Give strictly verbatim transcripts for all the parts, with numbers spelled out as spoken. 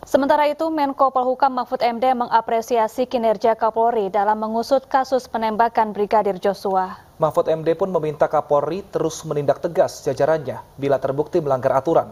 Sementara itu, Menko Polhukam Mahfud M D mengapresiasi kinerja Kapolri dalam mengusut kasus penembakan Brigadir Joshua. Mahfud M D pun meminta Kapolri terus menindak tegas jajarannya bila terbukti melanggar aturan.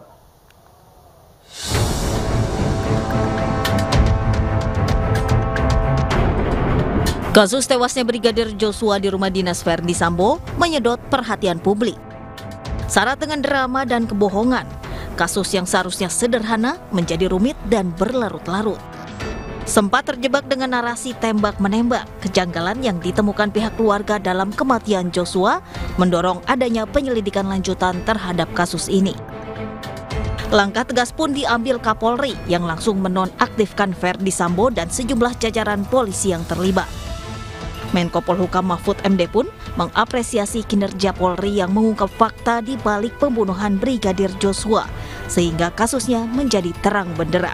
Kasus tewasnya Brigadir Joshua di rumah dinas Verdi Sambo menyedot perhatian publik. Syarat dengan drama dan kebohongan, kasus yang seharusnya sederhana menjadi rumit dan berlarut-larut. Sempat terjebak dengan narasi tembak-menembak, kejanggalan yang ditemukan pihak keluarga dalam kematian Joshua mendorong adanya penyelidikan lanjutan terhadap kasus ini. Langkah tegas pun diambil Kapolri yang langsung menonaktifkan Verdi Sambo dan sejumlah jajaran polisi yang terlibat. Menko Polhukam Mahfud M D pun mengapresiasi kinerja Polri yang mengungkap fakta di balik pembunuhan Brigadir Joshua, sehingga kasusnya menjadi terang benderang.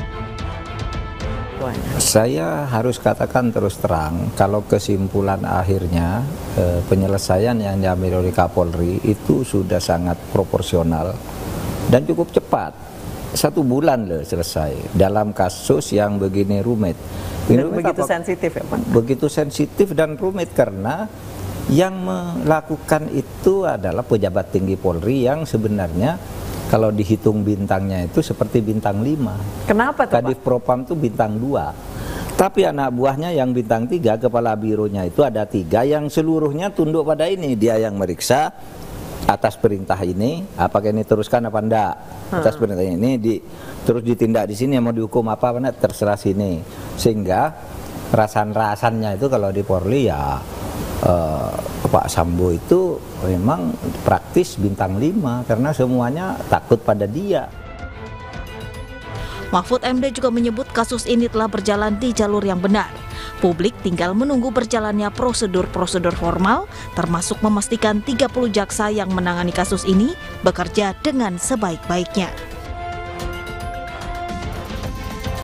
Saya harus katakan terus terang, kalau kesimpulan akhirnya eh, penyelesaian yang diambil oleh Kapolri itu sudah sangat proporsional dan cukup cepat. Satu bulan loh selesai dalam kasus yang begini rumit. Dan begitu apa? sensitif ya Pak? Begitu sensitif dan rumit karena yang melakukan itu adalah pejabat tinggi Polri yang sebenarnya kalau dihitung bintangnya itu seperti bintang lima. Kenapa tuh Kadif Propam itu bintang dua. Tapi anak buahnya yang bintang tiga, kepala bironya itu ada tiga yang seluruhnya tunduk pada ini. Dia yang meriksa atas perintah ini, apakah ini teruskan apa enggak? Atas perintah ini di, terus ditindak di sini, mau dihukum apa apa enggak, terserah sini. Sehingga rasan-rasannya itu kalau di Polri ya eh, Pak Sambo itu memang praktis bintang lima karena semuanya takut pada dia. Mahfud M D juga menyebut kasus ini telah berjalan di jalur yang benar. Publik tinggal menunggu berjalannya prosedur-prosedur formal, termasuk memastikan tiga puluh jaksa yang menangani kasus ini bekerja dengan sebaik-baiknya.